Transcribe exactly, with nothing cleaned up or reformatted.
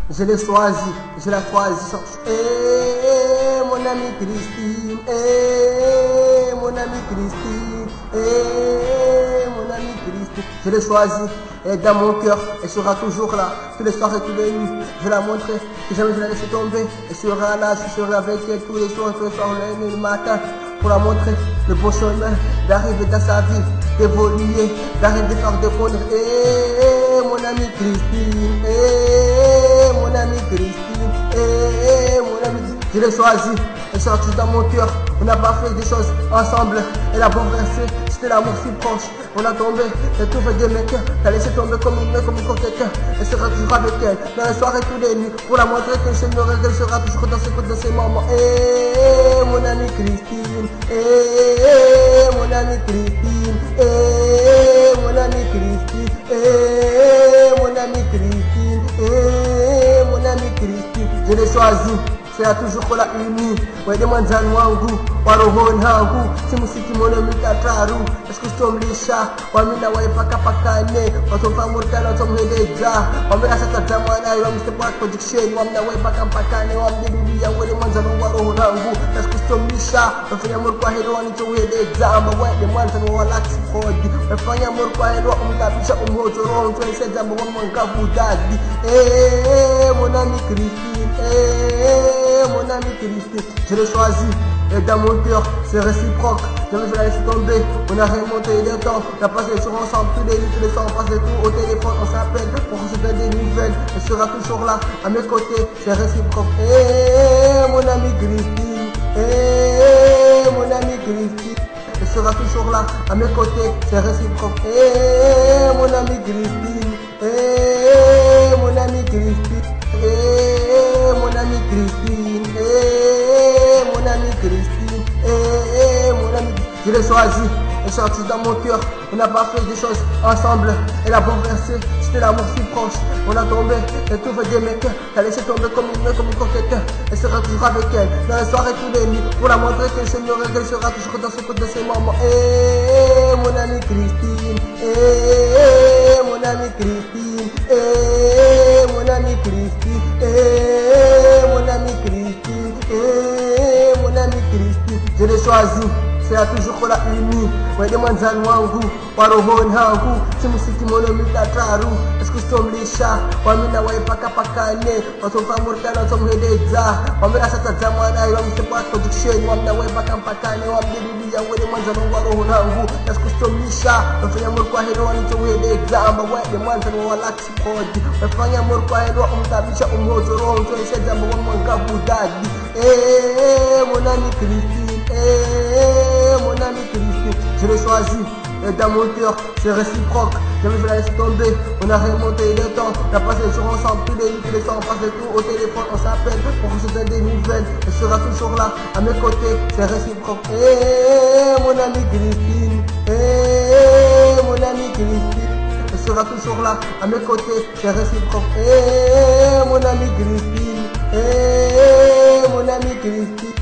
Je l'ai choisi, je l'ai choisi. Eh, mon ami Christine, eh, mon ami Christine, eh, mon ami Christine. Je l'ai choisi, elle est dans mon cœur, elle sera toujours là, tous les soirs et tous les nuits. Je vais la montrer, que jamais je la laisser tomber. Elle sera là, je serai avec elle tous les soirs, tous les soirs, le nuit, le matin. Pour la montrer le bon chemin d'arriver dans sa vie, d'évoluer, d'arrêter de faire de fondre. Eh, mon ami Christine, eh, mon ami Christine, eh, mon ami, je l'ai choisi, elle est sortie dans mon cœur. On n'a pas fait des choses ensemble, elle a bouleversé, c'était l'amour si proche. On a tombé, elle tout fait de mes cœurs, t'as laissé tomber comme une main, comme une coquette. Elle sera toujours avec elle, dans les soirées, tous les nuits, pour la montrer que je me qu'elle sera toujours dans ses côtes, dans ses moments. Eh, mon ami Christine, eh, mon ami Christine, eh, mon ami Christine, eh, mon ami Christine, eh, mon ami Christine, je l'ai choisi. C'est toujours pour la unie. Ouais, demande à wangu, warohon hangu, simusiki mono mikataru. Est-ce que je tombe les chats? Wamina wa paka pakane, watofa murkana tom hedeja. Wamina sata zamana, wam step back production, wamina wa paka pakane, wam de bibi ya wale manzano warohon hangu. Est-ce que je tombe les chats? Wafanya murkwa hero ni to hedeja, ma wa de manzano wala ksifodi. Wafanya murkwa hero umtabisha umhoto ron, to seja ma wamanga budadi. Eh, mon ami Christine, eh, mon ami Christine, je l'ai choisi, et dans mon cœur, c'est réciproque. Jamais je la laisse tomber, on a remonté les temps, on a passé les jours ensemble, tous les nuits, tous les soirs, on passe les tours au téléphone, on s'appelle pour se donner des nouvelles. Elle sera toujours là, à mes côtés, c'est réciproque. Eh, mon ami Christine, eh, mon ami Christine, elle sera toujours là, à mes côtés, c'est réciproque. Eh, mon ami Christine, eh, mon ami Christine, eh, mon ami Christine, eh, mon ami Christine, eh, mon ami. Je l'ai choisi, elle est sortie dans mon cœur. On n'a pas fait des choses ensemble. Elle a bouleversé, c'était l'amour si proche. On a tombé, elle tout fait de mes cœurs. T'as laissé tomber comme une main, comme une coquette. Elle sera toujours avec elle, dans les soirées, tous les nuits. Pour la montrer qu'elle s'aimerait, qu'elle sera toujours dans ses côtes, de ses moments. Eh, mon ami Christine, eh, mon ami Christine, eh, mon ami Christine, eh, mon ami Christine, eh, mon ami Christine. Je l'ai choisi. C'est toujours la unie. Ouais, demande à wangu, warohon hangu, simusiki mono mikataru. Est-ce que je tombe les chats? Wamina wa paka pakane, watofa murkana tom hedeja. Wamina sata zamana, wam step back production, wamina wa paka pakane, wam de bibi ya wa demande à warohon hangu. Est-ce que je tombe les chats? Wafanya murkwa hero ni to hedeja, amba wa demande à wa laxi kodi. Wafanya murkwa hero umtabisha umhoto ron, to seja mwa mwanga budadi. Eh, mon ami Christine, eh, mon ami Christine, je l'ai choisi, et dans mon cœur, c'est réciproque. Jamais je la laisse tomber, on a remonté les temps, on a passé les jours ensemble, tous les nuits, tous les soirs, on passe les tours au téléphone, on s'appelle pour se donner des nouvelles. Elle sera toujours là, à mes côtés, c'est réciproque. Eh, mon ami Christine, eh, mon ami Christine, elle sera toujours là, à mes côtés, c'est réciproque. Eh, mon ami Christine, eh, mon ami Christine.